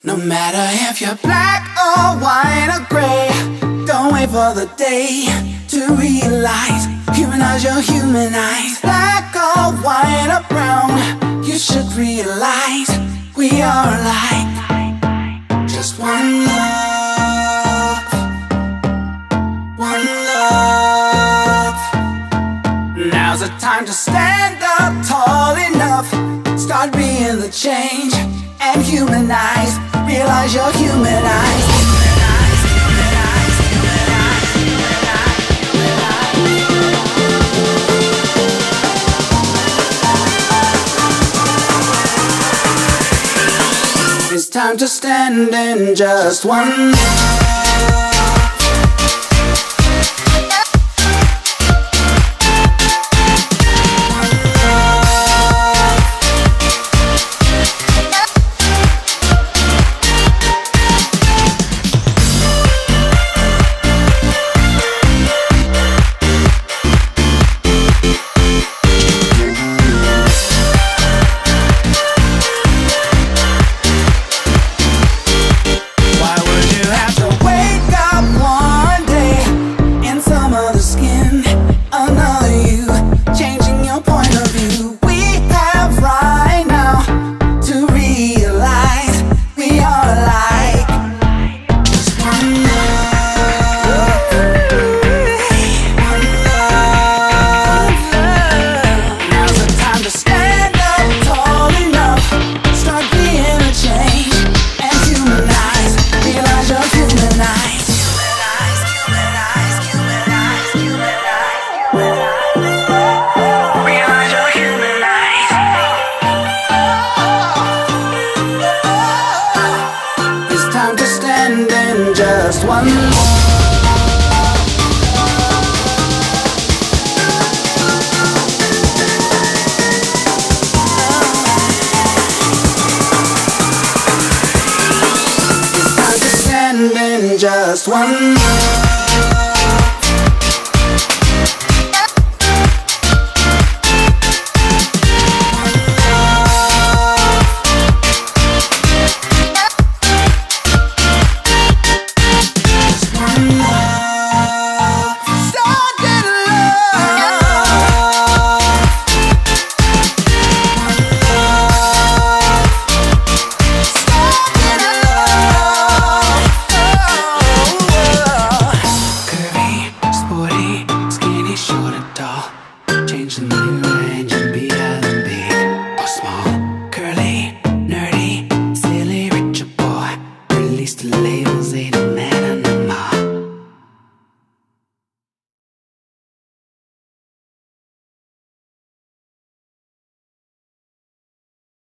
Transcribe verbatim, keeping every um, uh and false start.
No matter if you're black or white or gray, don't wait for the day to realize. Humanize your humanize. Black or white or brown, you should realize we are like just one love, one love. Now's the time to stand up tall enough, start being the change and humanize. Realize you're humanized. Humanize, humanize, humanize, humanize. It's time to stand in just one love. Just one more. It's time to stand in just one more. Change the new range and be either big or small. Curly, nerdy, silly, rich or poor. Release the labels, they don't matter.